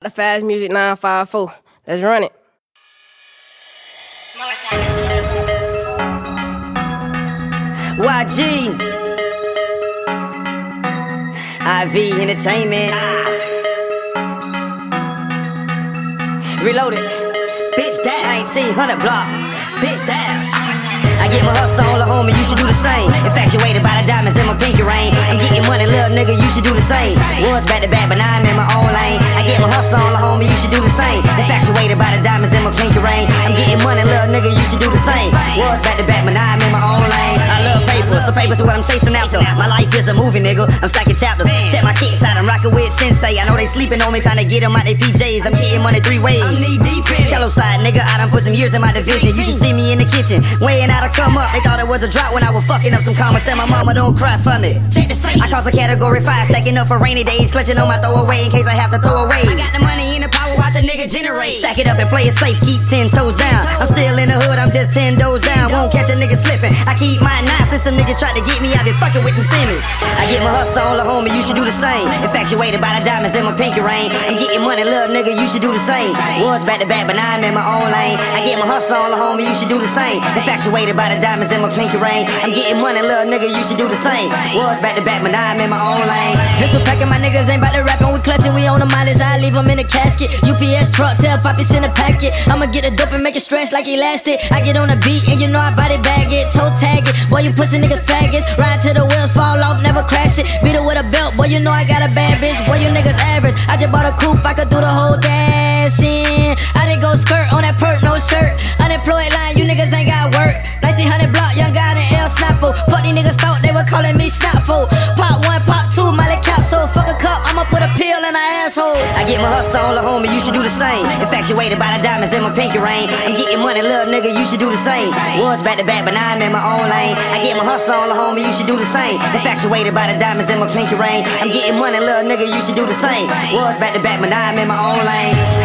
The Fast Music 954. Let's run it. YG IV Entertainment Reloaded. Bitch down 1900 block. Bitch down. I get my hustle on the homie, you should do the same. Infatuated by the diamonds in my pinky ring. I'm getting money, little nigga, you should do the same. Was back to back, but now I'm in my own lane. I get my hustle on the homie, you should do the same. Infatuated by the diamonds in my pinky ring. I'm getting money, little nigga, you should do the same. Was back to back, but now I'm in my own lane. I love paper, so paper's what I'm chasing after. My life is a movie, nigga, I'm stacking chapters. Check my kicks out, I'm rocking with Sensei. I know they sleeping on me, trying to get them out their PJs. I'm getting money 3 ways. I'm knee deep in shallow side, nigga, I done put some years in my division. You should see me in the kitchen, weighing out a come up. They thought it was a drop when I was fucking up some commas. Said my mama don't cry for me. Check the same. I cause a category 5, stacking up for rainy days, clutching on my throwaway in case I have to throw away. I got the money and the power, watch a nigga generate. Stack it up and play it safe, keep 10 toes down. I'm still in the hood, I'm just 10 doors down. Won't catch a nigga slipping. I keep my 9 since some niggas tried to get me. I been fucking with them Simmons. I get my hustle on the homie, you should do the same. Infatuated by the diamonds in my pinky ring. I'm getting money, little nigga, you should do the same. Was back to back, but now I'm in my own lane. I get my hustle on the homie, you should do the same. Infatuated by the diamonds in my pinky ring. I'm getting money, little nigga, you should do the same. Was back to back, but now I'm in my own lane. Pistol packing, my niggas ain't bout to rapping, we clutching, we on the mileage, I leave them in a casket. UPS truck, tell Poppy send a packet. I'ma get a dope and make it stretch like elastic. I get on the beat and you know I body bag it, toe tag it. Boy, you pussy niggas faggots, ride till the wheels fall off, never crash it. Beat her with a belt, boy, you know I got a bad bitch. Boy, you niggas average, I just bought a coupe, I could do the whole dash in. I didn't go skirt on that perk, no shirt. Unemployed line, you niggas ain't got work. 1900 block, young guy in El Snapo. Fuck these niggas thought they were calling me Snapfo. Pop 1, pop 2, Molly Capsule. Fuck a cup, I'ma put a pill in her asshole. I get my hustle on the homie, you should do the same. Infatuated by the diamonds in my pinky ring. I'm getting money, little nigga, you should do the same. Was back to back, but now I'm in my own lane. I get my hustle on the homie, you should do the same. Infatuated by the diamonds in my pinky ring. I'm getting money, little nigga, you should do the same. Was back to back, but now I'm in my own lane.